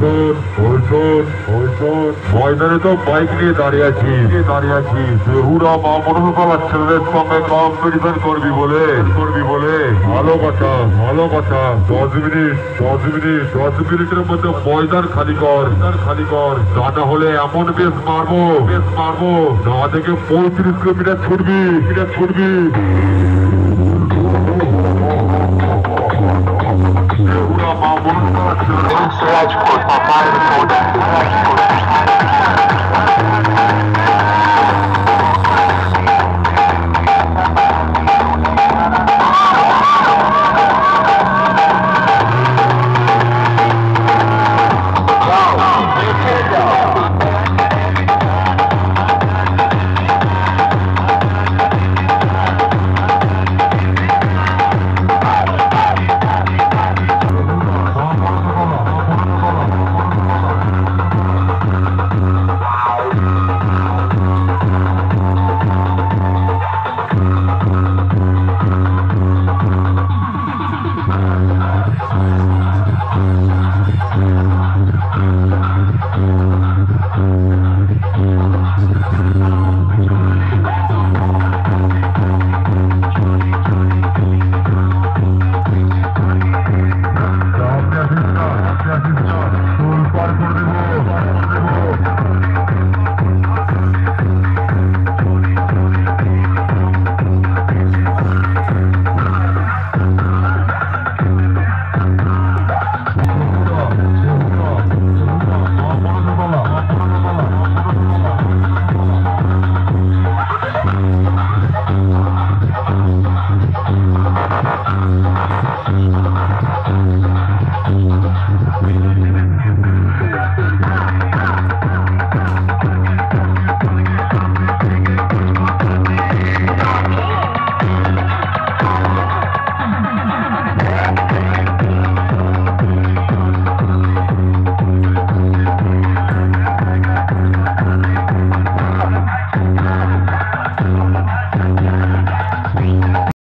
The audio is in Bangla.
ময়দানে তো বাইক নিয়ে দাঁড়িয়ে আছি বেহুরা মা মনোরমার ছেলেদের সঙ্গে কম্পিটিশন করবি বলে ভালো কথা 10 মিনিটের মধ্যে ময়দান খালি কর তা না হলে এমন বেশ মারবো না থেকে 35 কিলোমিটার ছুটবি